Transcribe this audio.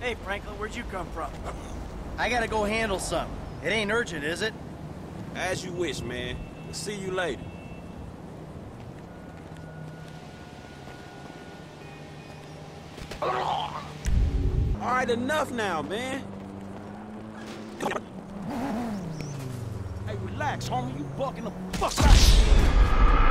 Hey, Franklin, where'd you come from? I gotta go handle something. It ain't urgent, is it? As you wish, man. We'll see you later. All right, enough now, man. Hey, relax, homie. You bucking the fuck out.